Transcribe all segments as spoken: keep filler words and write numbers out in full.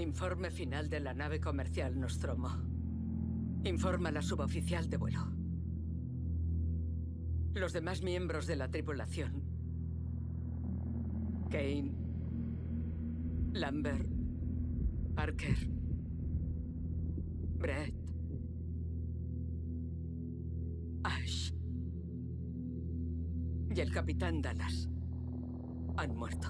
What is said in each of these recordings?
Informe final de la nave comercial Nostromo. Informa la suboficial de vuelo. Los demás miembros de la tripulación. Kane, Lambert, Parker, Brett, Ash y el capitán Dallas han muerto.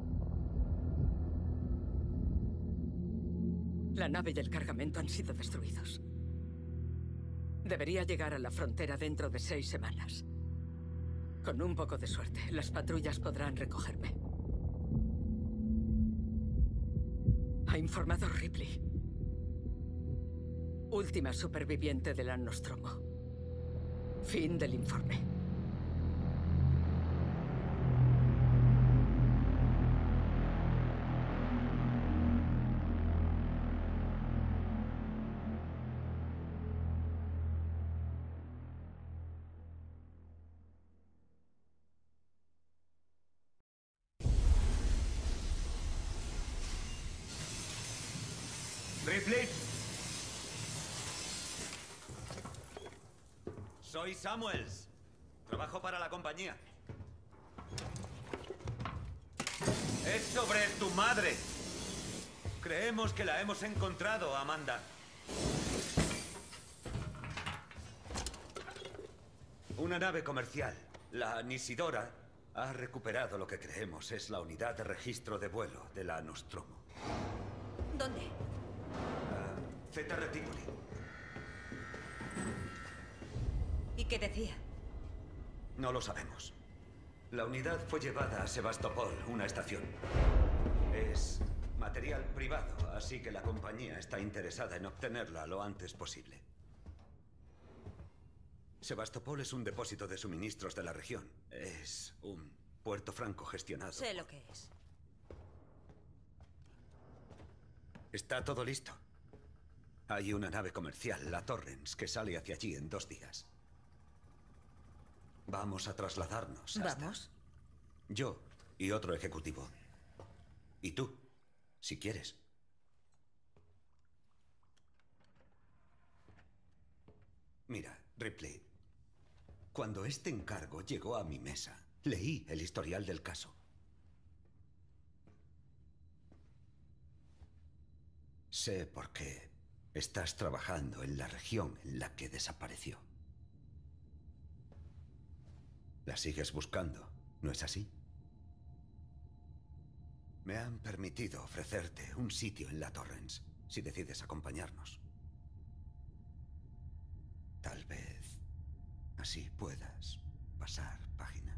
La nave y el cargamento han sido destruidos. Debería llegar a la frontera dentro de seis semanas. Con un poco de suerte, las patrullas podrán recogerme. Ha informado Ripley. Última superviviente de la Nostromo. Fin del informe. Ripley. Soy Samuels. Trabajo para la compañía. Es sobre tu madre. Creemos que la hemos encontrado, Amanda. Una nave comercial, la Nisidora, ha recuperado lo que creemos es la unidad de registro de vuelo de la Nostromo. ¿Dónde? Zeta Reticuli. ¿Y qué decía? No lo sabemos. La unidad fue llevada a Sebastopol, una estación. Es material privado, así que la compañía está interesada en obtenerla lo antes posible. Sebastopol es un depósito de suministros de la región. Es un puerto franco gestionado. Sé lo que es. Está todo listo. Hay una nave comercial, la Torrens, que sale hacia allí en dos días. Vamos a trasladarnos hasta... ¿Vamos? Yo y otro ejecutivo. Y tú, si quieres. Mira, Ripley. Cuando este encargo llegó a mi mesa, leí el historial del caso. Sé por qué estás trabajando en la región en la que desapareció. La sigues buscando, ¿no es así? Me han permitido ofrecerte un sitio en la Torrens, si decides acompañarnos. Tal vez así puedas pasar página.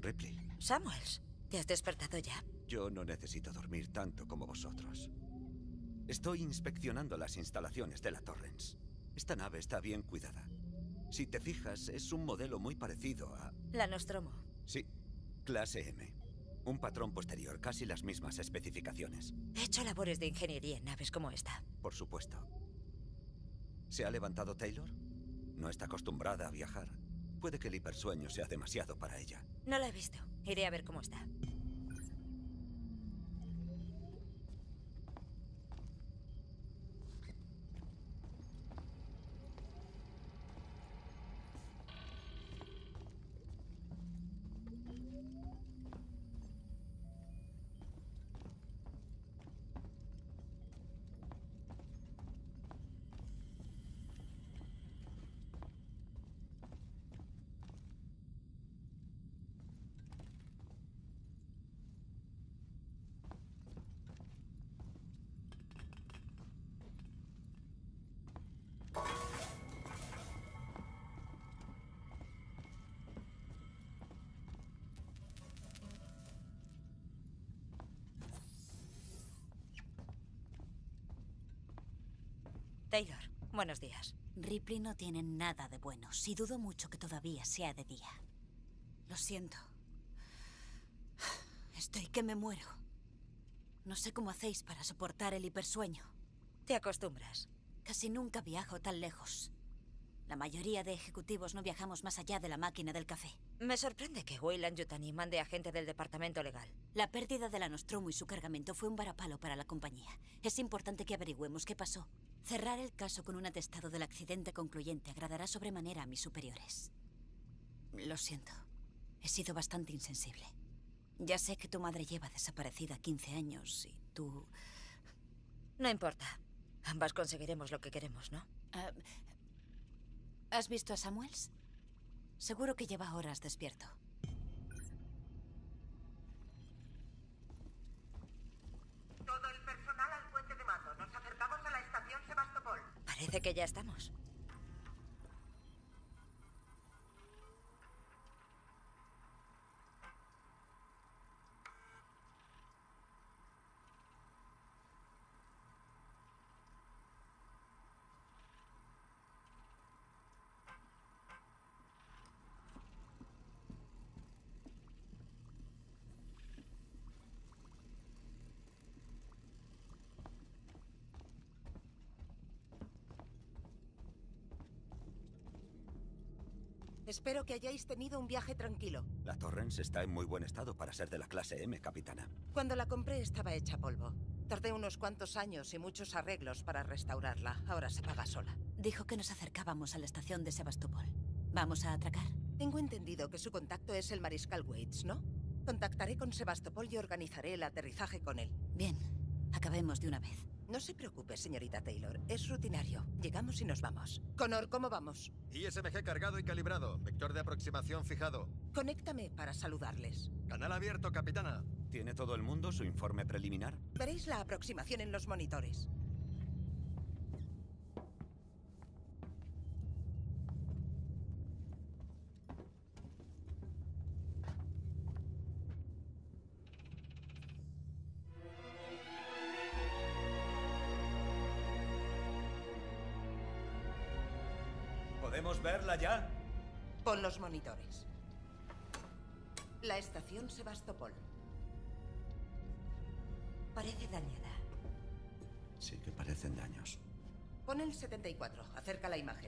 Ripley. Samuels, ¿te has despertado ya? Yo no necesito dormir tanto como vosotros. Estoy inspeccionando las instalaciones de la Torrens. Esta nave está bien cuidada. Si te fijas, es un modelo muy parecido a... La Nostromo. Sí, clase M. Un patrón posterior, casi las mismas especificaciones. He hecho labores de ingeniería en naves como esta. Por supuesto. ¿Se ha levantado Taylor? No está acostumbrada a viajar. Puede que el hipersueño sea demasiado para ella. No la he visto. Iré a ver cómo está. Taylor, buenos días. Ripley no tiene nada de buenos y dudo mucho que todavía sea de día. Lo siento. Estoy que me muero. No sé cómo hacéis para soportar el hipersueño. Te acostumbras. Casi nunca viajo tan lejos. La mayoría de ejecutivos no viajamos más allá de la máquina del café. Me sorprende que Weyland-Yutani mande a gente del departamento legal. La pérdida de la Nostromo y su cargamento fue un varapalo para la compañía. Es importante que averigüemos qué pasó. Cerrar el caso con un atestado del accidente concluyente agradará sobremanera a mis superiores. Lo siento. He sido bastante insensible. Ya sé que tu madre lleva desaparecida quince años y tú... No importa. Ambas conseguiremos lo que queremos, ¿no? Uh, ¿Has visto a Samuels? Seguro que lleva horas despierto. Todo el personal al puente de mando. Nos acercamos a la estación Sebastopol. Parece que ya estamos. Espero que hayáis tenido un viaje tranquilo. La Torrens está en muy buen estado para ser de la clase M, capitana. Cuando la compré estaba hecha polvo. Tardé unos cuantos años y muchos arreglos para restaurarla. Ahora se paga sola. Dijo que nos acercábamos a la estación de Sebastopol. ¿Vamos a atracar? Tengo entendido que su contacto es el mariscal Waits, ¿no? Contactaré con Sebastopol y organizaré el aterrizaje con él. Bien, acabemos de una vez. No se preocupe, señorita Taylor. Es rutinario. Llegamos y nos vamos. Connor, ¿cómo vamos? I S M G cargado y calibrado. Vector de aproximación fijado. Conéctame para saludarles. Canal abierto, capitana. ¿Tiene todo el mundo su informe preliminar? Veréis la aproximación en los monitores. ¿Podemos verla ya? Pon los monitores. La estación Sebastopol. Parece dañada. Sí que parecen daños. Pon el setenta y cuatro. Acerca la imagen.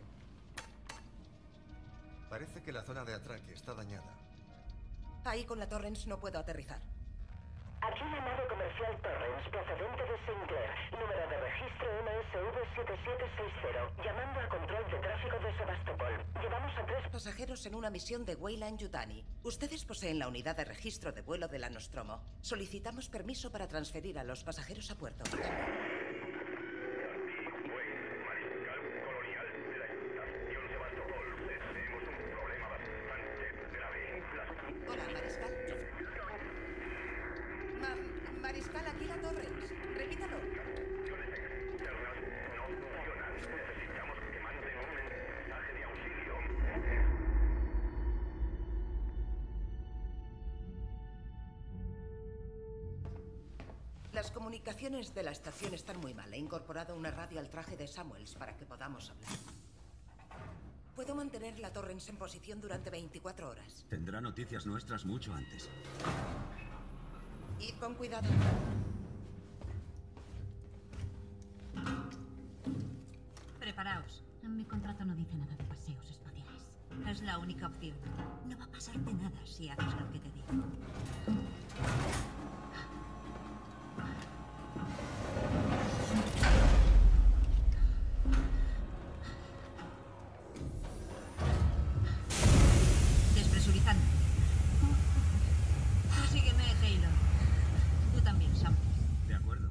Parece que la zona de atraque está dañada. Ahí con la Torrens no puedo aterrizar. Aquí una nave comercial Torrens procedente de Sinclair, número de registro M S V siete siete seis cero, llamando a control de tráfico de Sebastopol. Llevamos a tres pasajeros en una misión de Weyland-Yutani. Ustedes poseen la unidad de registro de vuelo de la Nostromo. Solicitamos permiso para transferir a los pasajeros a puerto. Hola, Mariscal. Ma Mariscal, aquí la Torrens. Repítalo. Necesitamos que manden un mensaje de auxilio. Las comunicaciones de la estación están muy mal. He incorporado una radio al traje de Samuels para que podamos hablar. Puedo mantener la Torrens en posición durante veinticuatro horas. Tendrá noticias nuestras mucho antes. Id con cuidado. Preparaos. En mi contrato no dice nada de paseos espaciales. Es la única opción. No va a pasarte nada si haces lo que te digo. Despresurizando. Sígueme, Taylor. Tú también, Sam. De acuerdo.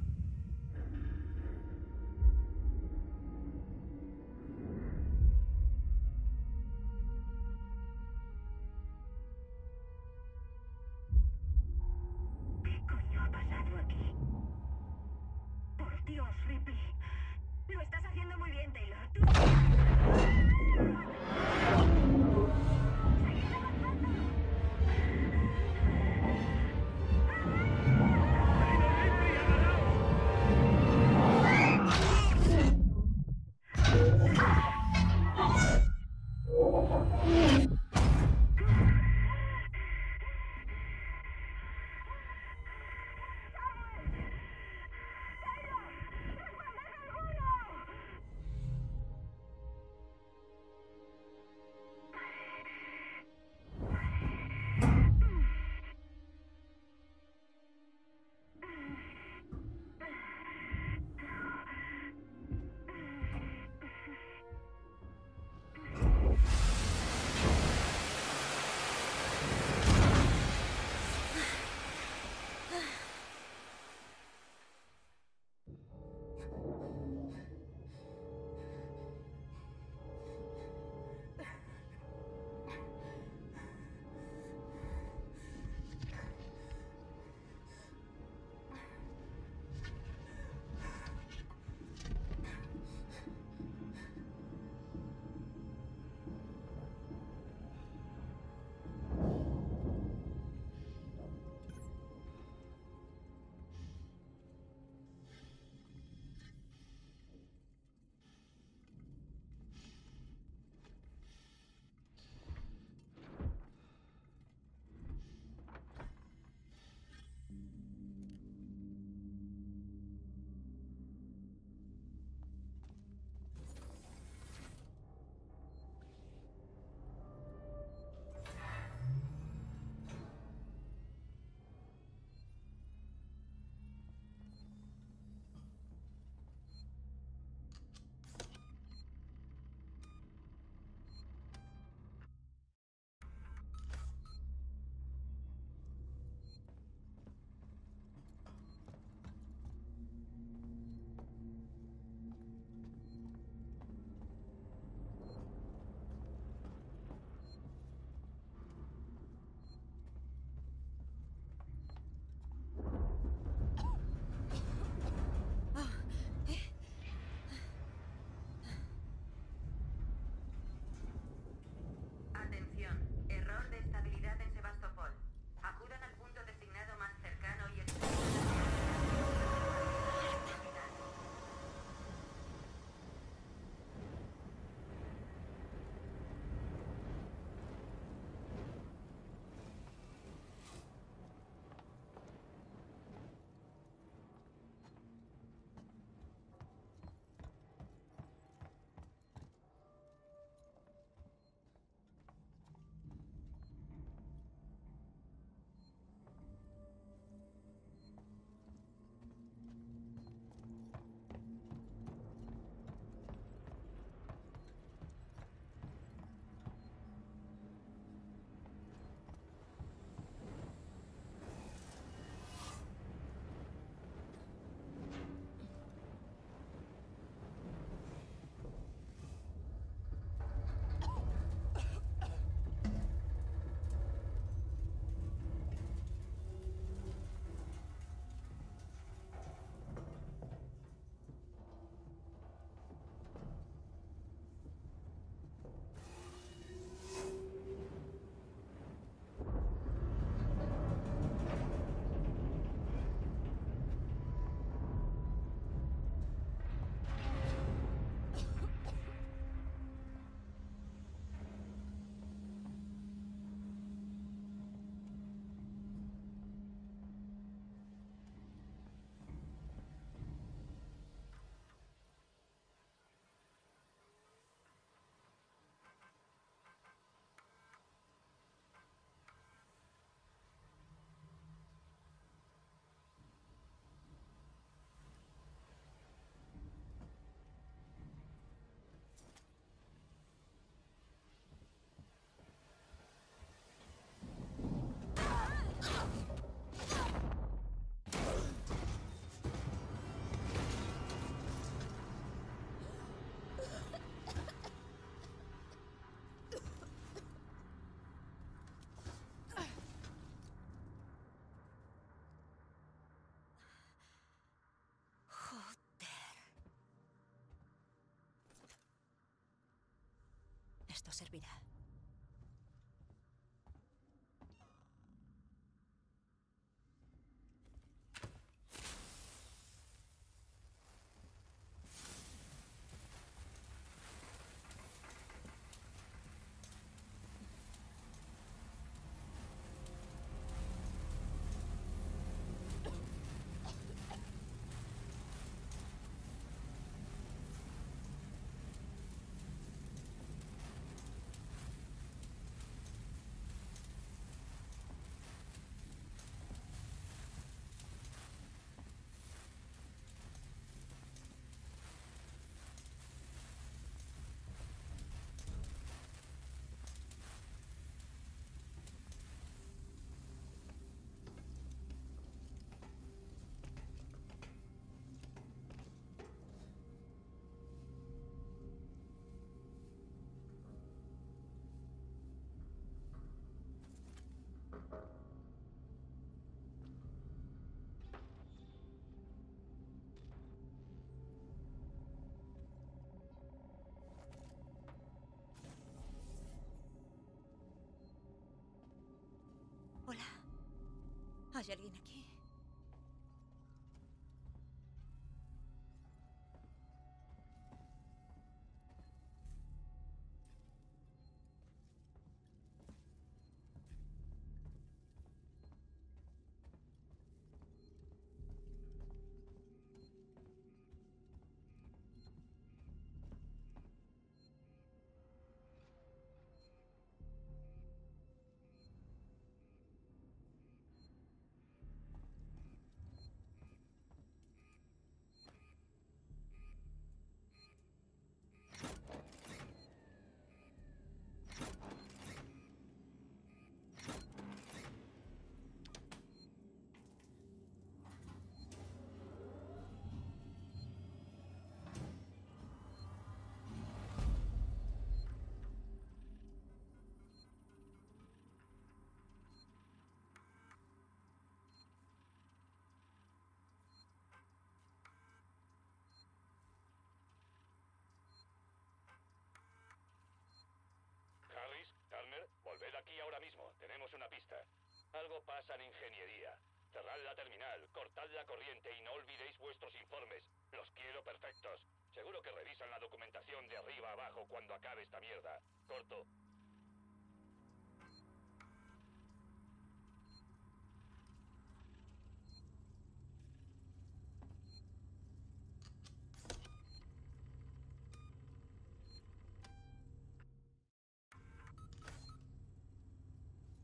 Esto servirá. Hola. ¿Hay alguien aquí? Harris, Turner, volved aquí ahora mismo. Tenemos una pista. Algo pasa en ingeniería. Cerrad la terminal, cortad la corriente y no olvidéis vuestros informes. Los quiero perfectos. Seguro que revisan la documentación de arriba a abajo cuando acabe esta mierda. Corto.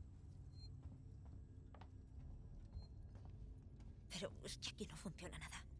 Pero es que aquí no funciona nada.